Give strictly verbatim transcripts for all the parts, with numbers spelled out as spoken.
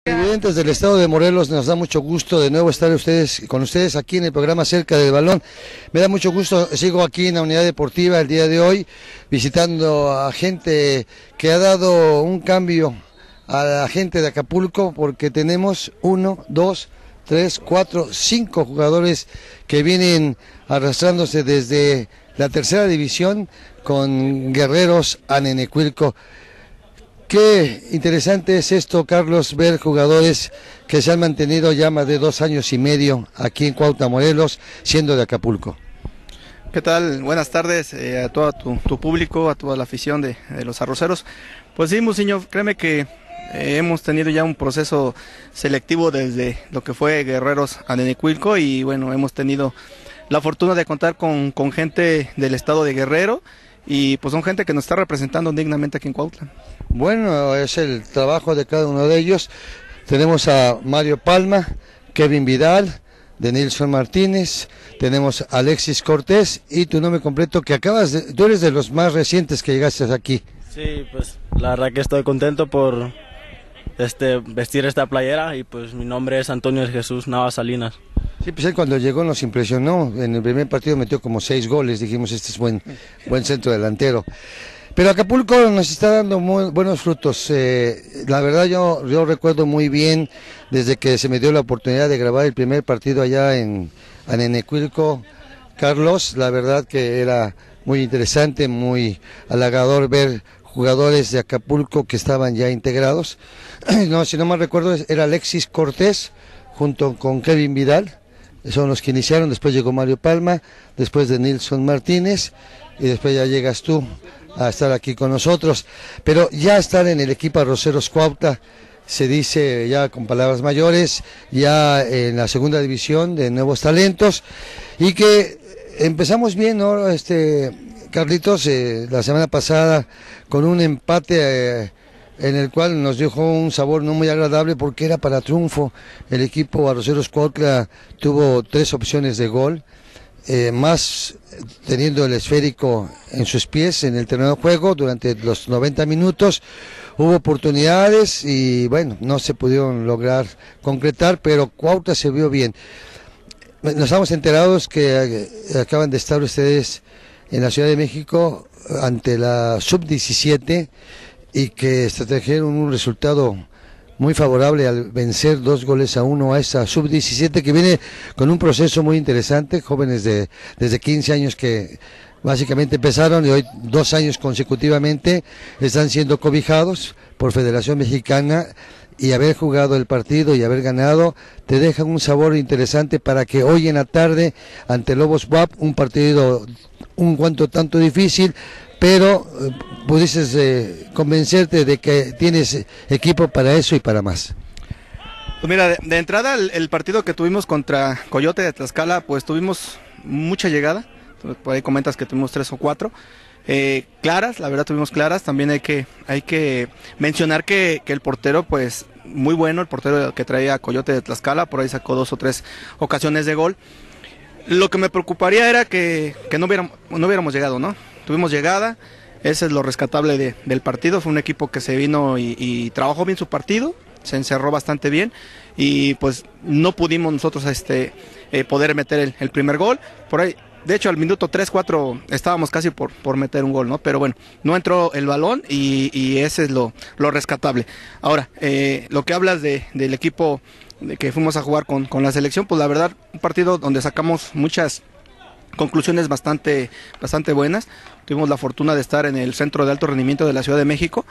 Evidentes del estado de Morelos, nos da mucho gusto de nuevo estar ustedes con ustedes aquí en el programa Cerca del Balón. Me da mucho gusto, sigo aquí en la unidad deportiva el día de hoy, visitando a gente que ha dado un cambio a la gente de Acapulco, porque tenemos uno, dos, tres, cuatro, cinco jugadores que vienen arrastrándose desde la tercera división con Guerreros a Nenecuilco. Qué interesante es esto, Carlos, ver jugadores que se han mantenido ya más de dos años y medio aquí en Cuautla, Morelos, siendo de Acapulco. ¿Qué tal? Buenas tardes eh, a todo tu, tu público, a toda la afición de, de los arroceros. Pues sí, Musiño, créeme que eh, hemos tenido ya un proceso selectivo desde lo que fue Guerreros a Nenecuilco y bueno, hemos tenido la fortuna de contar con, con gente del estado de Guerrero y pues son gente que nos está representando dignamente aquí en Cuautla. Bueno, es el trabajo de cada uno de ellos. Tenemos a Mario Palma, Kevin Vidal, Denilson Martínez, tenemos a Alexis Cortés y tu nombre completo que acabas de, tú eres de los más recientes que llegaste aquí. Sí, pues la verdad que estoy contento por este vestir esta playera y pues mi nombre es Antonio Jesús Navas Salinas. Sí, pues él cuando llegó nos impresionó, en el primer partido metió como seis goles, dijimos este es buen, buen centro delantero. Pero Acapulco nos está dando muy buenos frutos, eh, la verdad yo, yo recuerdo muy bien desde que se me dio la oportunidad de grabar el primer partido allá en, en Nenecuilco, Carlos, la verdad que era muy interesante, muy halagador ver jugadores de Acapulco que estaban ya integrados. No, si no mal recuerdo era Alexis Cortés junto con Kevin Vidal, son los que iniciaron, después llegó Mario Palma, después de Nilson Martínez y después ya llegas tú a estar aquí con nosotros, pero ya estar en el equipo Arroceros Cuautla, se dice ya con palabras mayores, ya en la segunda división de nuevos talentos, y que empezamos bien, ¿no? Este, Carlitos, eh, la semana pasada con un empate eh, en el cual nos dejó un sabor no muy agradable porque era para triunfo. El equipo Arroceros Cuautla tuvo tres opciones de gol, Eh, más teniendo el esférico en sus pies en el terreno de juego durante los noventa minutos, hubo oportunidades y bueno, no se pudieron lograr concretar, pero Cuautla se vio bien. Nos estamos enterados que eh, acaban de estar ustedes en la Ciudad de México ante la sub diecisiete y que trajeron un resultado muy favorable al vencer dos goles a uno a esa sub diecisiete que viene con un proceso muy interesante, jóvenes de desde quince años que básicamente empezaron y hoy dos años consecutivamente están siendo cobijados por Federación Mexicana, y haber jugado el partido y haber ganado te deja un sabor interesante para que hoy en la tarde ante Lobos B U A P, un partido un cuanto tanto difícil, pero eh, pudieses eh, convencerte de que tienes equipo para eso y para más. Pues mira, de, de entrada el, el partido que tuvimos contra Coyote de Tlaxcala, pues tuvimos mucha llegada, por ahí comentas que tuvimos tres o cuatro, eh, claras, la verdad tuvimos claras, también hay que, hay que mencionar que, que el portero pues muy bueno, el portero que traía Coyote de Tlaxcala, por ahí sacó dos o tres ocasiones de gol. Lo que me preocuparía era que, que no, hubiéramos, no hubiéramos llegado, ¿no? Tuvimos llegada, ese es lo rescatable de, del partido, fue un equipo que se vino y, y trabajó bien su partido, se encerró bastante bien y pues no pudimos nosotros este, eh, poder meter el, el primer gol, por ahí, de hecho al minuto tres cuatro estábamos casi por, por meter un gol, ¿no? Pero bueno, no entró el balón y, y ese es lo, lo rescatable. Ahora, eh, lo que hablas de, del equipo de que fuimos a jugar con, con la selección, pues la verdad, un partido donde sacamos muchas conclusiones bastante, bastante buenas. Tuvimos la fortuna de estar en el Centro de Alto Rendimiento de la Ciudad de México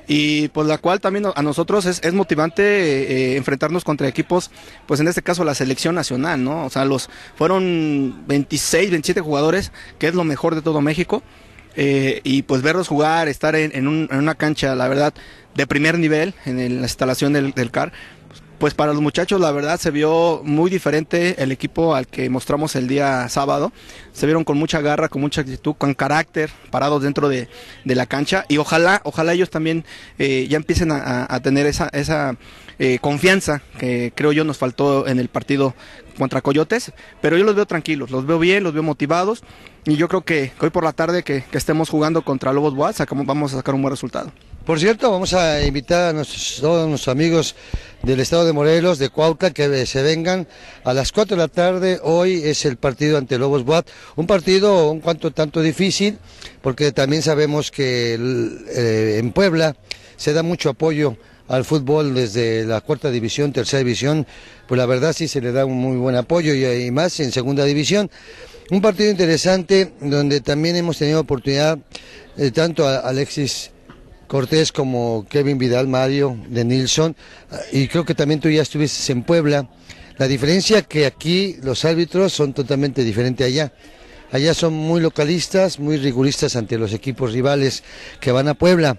y pues la cual también a nosotros es, es motivante eh, enfrentarnos contra equipos, pues en este caso la selección nacional, ¿no? O sea, los fueron veintiséis, veintisiete jugadores, que es lo mejor de todo México, eh, y pues verlos jugar, estar en, en, un, en una cancha, la verdad, de primer nivel, en el, la instalación del, del C A R, pues para los muchachos la verdad se vio muy diferente el equipo al que mostramos el día sábado. Se vieron con mucha garra, con mucha actitud, con carácter, parados dentro de, de la cancha y ojalá, ojalá ellos también eh, ya empiecen a, a tener esa, esa eh, confianza que creo yo nos faltó en el partido contra Coyotes, pero yo los veo tranquilos, los veo bien, los veo motivados y yo creo que, que hoy por la tarde que, que estemos jugando contra Lobos B U A T sacamos, vamos a sacar un buen resultado. Por cierto, vamos a invitar a nuestros, todos nuestros amigos del estado de Morelos, de Cuautla, que se vengan a las cuatro de la tarde. Hoy es el partido ante Lobos B U A T, un partido un cuanto tanto difícil, porque también sabemos que eh, en Puebla se da mucho apoyo al fútbol desde la cuarta división, tercera división, pues la verdad sí se le da un muy buen apoyo y, y más en segunda división. Un partido interesante donde también hemos tenido oportunidad, eh, tanto a Alexis Cortés como Kevin Vidal, Mario de Nilsson, y creo que también tú ya estuviste en Puebla. La diferencia que aquí los árbitros son totalmente diferentes allá. Allá son muy localistas, muy riguristas ante los equipos rivales que van a Puebla.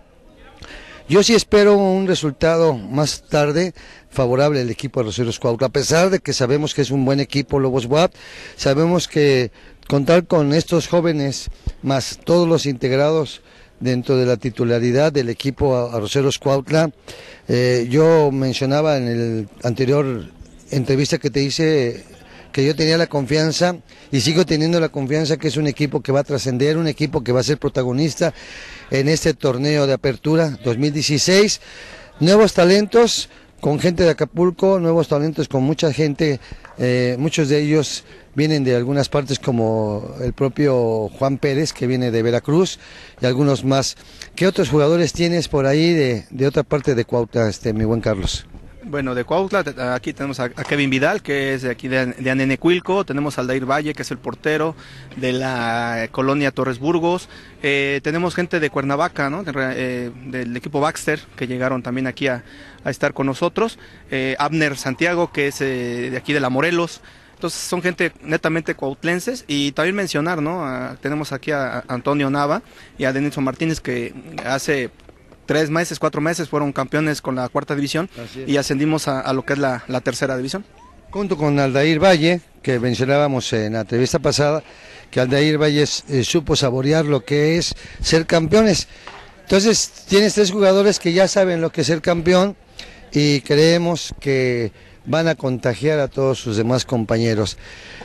Yo sí espero un resultado más tarde favorable al equipo de Arroceros Cuautla, a pesar de que sabemos que es un buen equipo Lobos B U A T, sabemos que contar con estos jóvenes, más todos los integrados dentro de la titularidad del equipo Arroceros Cuautla, eh, yo mencionaba en el anterior entrevista que te hice que yo tenía la confianza y sigo teniendo la confianza que es un equipo que va a trascender, un equipo que va a ser protagonista en este torneo de apertura dos mil dieciséis. Nuevos talentos con gente de Acapulco, nuevos talentos con mucha gente, eh, muchos de ellos vienen de algunas partes como el propio Juan Pérez, que viene de Veracruz, y algunos más. ¿Qué otros jugadores tienes por ahí de, de otra parte de Cuautla, este, mi buen Carlos? Bueno, de Cuautla, aquí tenemos a Kevin Vidal, que es de aquí de, de Anenecuilco, tenemos a Aldair Valle, que es el portero de la colonia Torres Burgos, eh, tenemos gente de Cuernavaca, ¿no? de, eh, del equipo Baxter, que llegaron también aquí a, a estar con nosotros, eh, Abner Santiago, que es eh, de aquí de la Morelos. Entonces son gente netamente cuautlenses, y también mencionar, ¿no? A, tenemos aquí a, a Antonio Nava y a Denilson Martínez, que hace tres meses, cuatro meses fueron campeones con la cuarta división y ascendimos a, a lo que es la, la tercera división. Junto con Aldair Valle, que mencionábamos en la entrevista pasada, que Aldair Valle eh, supo saborear lo que es ser campeones. Entonces tienes tres jugadores que ya saben lo que es ser campeón y creemos que van a contagiar a todos sus demás compañeros.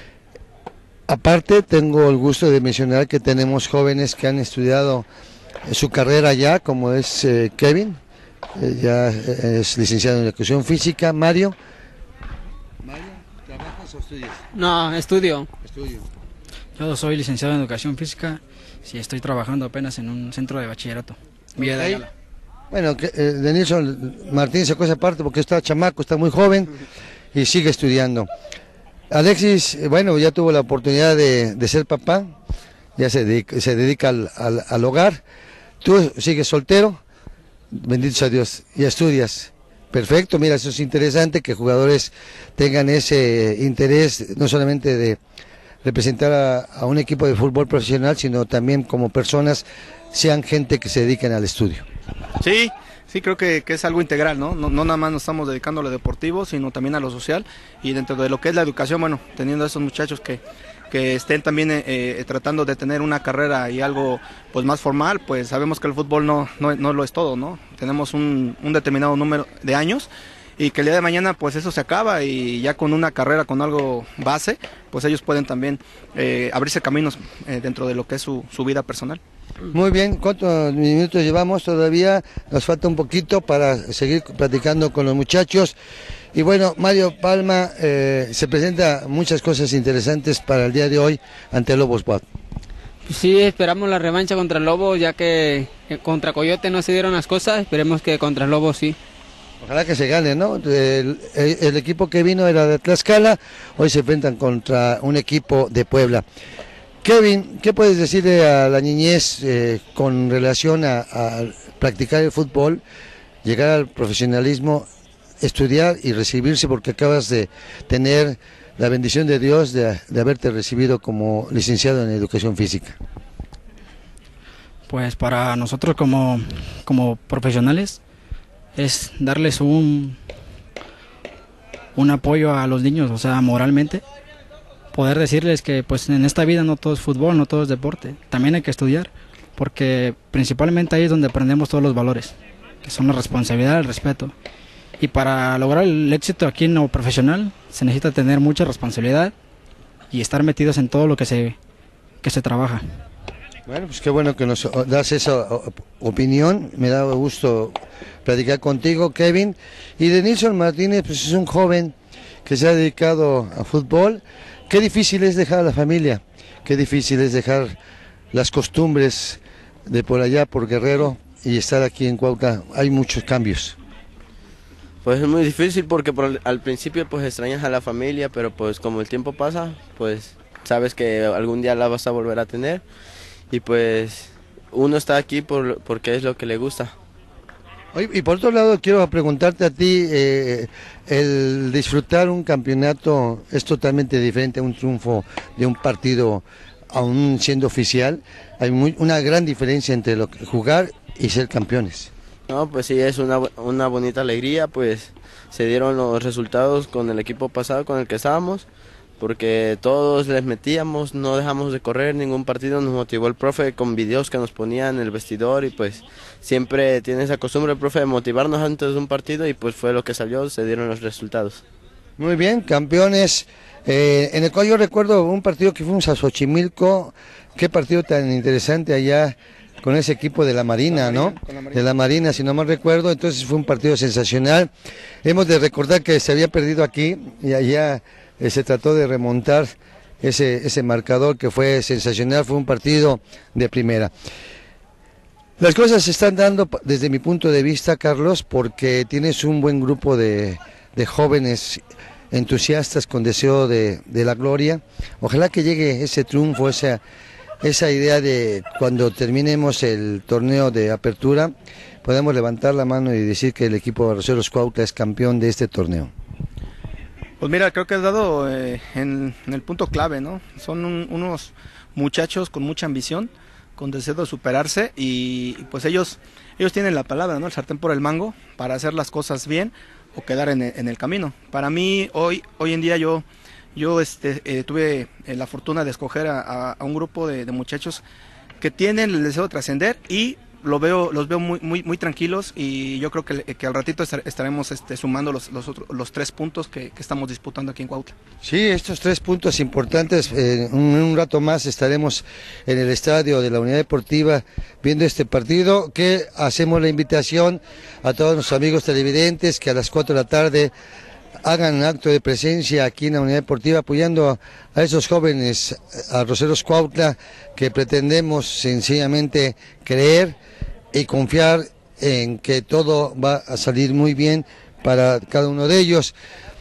Aparte, tengo el gusto de mencionar que tenemos jóvenes que han estudiado su carrera ya, como es eh, Kevin, eh, ya es licenciado en Educación Física. Mario. Mario, ¿trabajas o estudias? No, estudio. Estudio. Yo soy licenciado en Educación Física, sí, estoy trabajando apenas en un centro de bachillerato. Villa de Ayala. Bueno, que, eh, Denilson Martín sacó esa parte porque está chamaco, está muy joven y sigue estudiando. Alexis, eh, bueno, ya tuvo la oportunidad de, de ser papá, ya se dedica, se dedica al, al, al hogar. Tú sigues soltero, bendito sea Dios, y estudias. Perfecto, mira, eso es interesante que jugadores tengan ese interés, no solamente de representar a, a un equipo de fútbol profesional, sino también como personas sean gente que se dediquen al estudio. Sí, sí, creo que, que es algo integral, ¿no? ¿no? No nada más nos estamos dedicando a lo deportivo, sino también a lo social, y dentro de lo que es la educación, bueno, teniendo a esos muchachos que que estén también eh, tratando de tener una carrera y algo pues más formal, pues sabemos que el fútbol no, no, no lo es todo, ¿no? Tenemos un, un determinado número de años y que el día de mañana pues eso se acaba, y ya con una carrera, con algo base, pues ellos pueden también eh, abrirse caminos eh, dentro de lo que es su, su vida personal. Muy bien, ¿cuántos minutos llevamos? Todavía nos falta un poquito para seguir platicando con los muchachos. Y bueno, Mario Palma, eh, se presenta muchas cosas interesantes para el día de hoy ante Lobos B U A T. Sí, esperamos la revancha contra Lobos, ya que contra Coyote no se dieron las cosas, esperemos que contra Lobos sí. Ojalá que se gane, ¿no? El, el, el equipo que vino era de Tlaxcala, hoy se enfrentan contra un equipo de Puebla. Kevin, ¿qué puedes decirle a la niñez eh, con relación a, a practicar el fútbol, llegar al profesionalismo, estudiar y recibirse, porque acabas de tener la bendición de Dios de, de haberte recibido como licenciado en Educación Física? Pues para nosotros como, como profesionales es darles un, un apoyo a los niños, o sea, moralmente, poder decirles que pues en esta vida no todo es fútbol, no todo es deporte, también hay que estudiar, porque principalmente ahí es donde aprendemos todos los valores, que son la responsabilidad, el respeto. Y para lograr el éxito aquí en lo profesional se necesita tener mucha responsabilidad y estar metidos en todo lo que se, que se trabaja. Bueno, pues qué bueno que nos das esa opinión, me da gusto platicar contigo, Kevin. Y de Nilson Martínez, pues es un joven que se ha dedicado a fútbol. Qué difícil es dejar a la familia, qué difícil es dejar las costumbres de por allá, por Guerrero, y estar aquí en Cuautla. Hay muchos cambios. Pues es muy difícil porque por, al principio pues extrañas a la familia, pero pues como el tiempo pasa, pues sabes que algún día la vas a volver a tener. Y pues uno está aquí por, porque es lo que le gusta. Y por otro lado quiero preguntarte a ti, eh, el disfrutar un campeonato es totalmente diferente a un triunfo de un partido, aún siendo oficial. Hay muy, una gran diferencia entre lo que jugar y ser campeones. No, pues sí, es una, una bonita alegría, pues se dieron los resultados con el equipo pasado con el que estábamos, porque todos les metíamos, no dejamos de correr ningún partido, nos motivó el profe con videos que nos ponía en el vestidor y pues siempre tiene esa costumbre el profe de motivarnos antes de un partido y pues fue lo que salió, se dieron los resultados. Muy bien, campeones, eh, en el cual yo recuerdo un partido que fuimos a Xochimilco, qué partido tan interesante allá con ese equipo de la Marina, ¿no? De la Marina, si no mal recuerdo, entonces fue un partido sensacional. Hemos de recordar que se había perdido aquí y allá eh, se trató de remontar ese, ese marcador que fue sensacional, fue un partido de primera. Las cosas se están dando desde mi punto de vista, Carlos, porque tienes un buen grupo de, de jóvenes entusiastas con deseo de, de la gloria. Ojalá que llegue ese triunfo, esa... esa idea de cuando terminemos el torneo de apertura podemos levantar la mano y decir que el equipo de Arroceros Cuautla es campeón de este torneo. Pues mira, creo que has dado eh, en, en el punto clave, ¿no? Son un, unos muchachos con mucha ambición, con deseo de superarse y pues ellos ellos tienen la palabra, ¿no? El sartén por el mango para hacer las cosas bien o quedar en, en el camino. Para mí hoy hoy en día yo Yo este, eh, tuve eh, la fortuna de escoger a, a, a un grupo de, de muchachos que tienen el deseo de trascender y lo veo, los veo muy, muy, muy tranquilos y yo creo que, que al ratito estar, estaremos este, sumando los, los, otros, los tres puntos que, que estamos disputando aquí en Cuautla. Sí, estos tres puntos importantes, eh, un, un rato más estaremos en el estadio de la Unidad Deportiva viendo este partido, que hacemos la invitación a todos nuestros amigos televidentes que a las cuatro de la tarde hagan un acto de presencia aquí en la Unidad Deportiva apoyando a esos jóvenes arroceros Cuautla que pretendemos sencillamente creer y confiar en que todo va a salir muy bien para cada uno de ellos.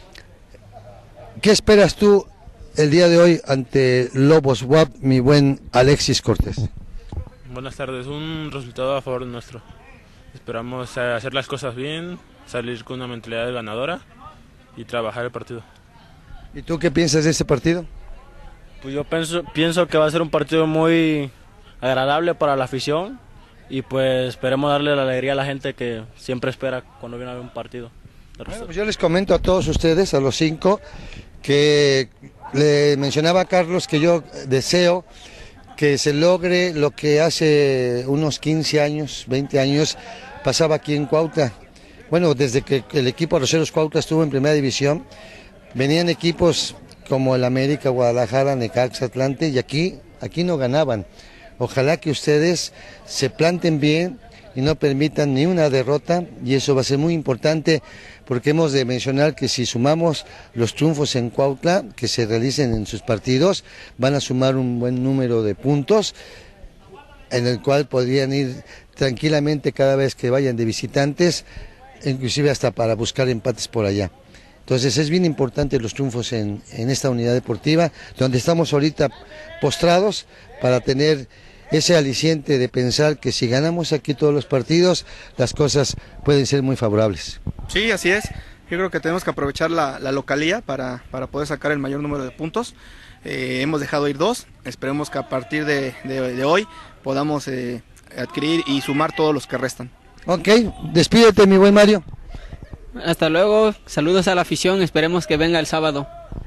¿Qué esperas tú el día de hoy ante Lobos W A P, mi buen Alexis Cortés? Buenas tardes, un resultado a favor nuestro. Esperamos hacer las cosas bien, salir con una mentalidad ganadora y trabajar el partido. ¿Y tú qué piensas de este partido? Pues yo pienso, pienso que va a ser un partido muy agradable para la afición y pues esperemos darle la alegría a la gente que siempre espera cuando viene a ver un partido. Bueno, pues yo les comento a todos ustedes, a los cinco, que le mencionaba a Carlos que yo deseo que se logre lo que hace unos quince años, veinte años pasaba aquí en Cuautla. Bueno, desde que el equipo Arroceros Cuautla estuvo en primera división, venían equipos como el América, Guadalajara, Necaxa, Atlante, y aquí, aquí no ganaban. Ojalá que ustedes se planten bien y no permitan ni una derrota, y eso va a ser muy importante, porque hemos de mencionar que si sumamos los triunfos en Cuautla, que se realicen en sus partidos, van a sumar un buen número de puntos, en el cual podrían ir tranquilamente cada vez que vayan de visitantes, inclusive hasta para buscar empates por allá. Entonces es bien importante los triunfos en, en esta unidad deportiva, donde estamos ahorita postrados para tener ese aliciente de pensar que si ganamos aquí todos los partidos, las cosas pueden ser muy favorables. Sí, así es. Yo creo que tenemos que aprovechar la, la localía para, para poder sacar el mayor número de puntos. Eh, hemos dejado ir dos, esperemos que a partir de, de, de hoy podamos eh, adquirir y sumar todos los que restan. Ok, despídete mi buen Mario. Hasta luego, saludos a la afición, esperemos que venga el sábado.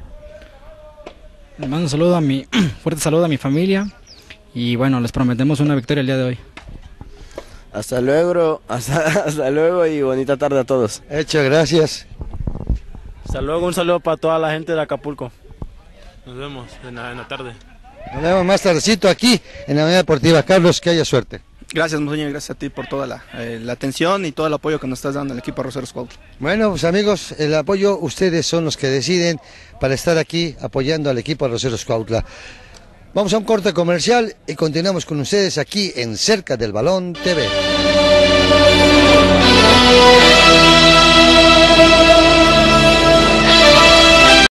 Les mando un saludo a mi, fuerte saludo a mi familia y bueno, les prometemos una victoria el día de hoy. Hasta luego, hasta, hasta luego y bonita tarde a todos. Hecho, gracias. Hasta luego, un saludo para toda la gente de Acapulco. Nos vemos en la, en la tarde. Nos vemos más tardecito aquí en la Avenida Deportiva. Carlos, que haya suerte. Gracias, Monseñor, gracias a ti por toda la, eh, la atención y todo el apoyo que nos estás dando al equipo Arroceros Cuautla. Bueno, pues amigos, el apoyo, ustedes son los que deciden para estar aquí apoyando al equipo Arroceros Cuautla. Vamos a un corte comercial y continuamos con ustedes aquí en Cerca del Balón T V.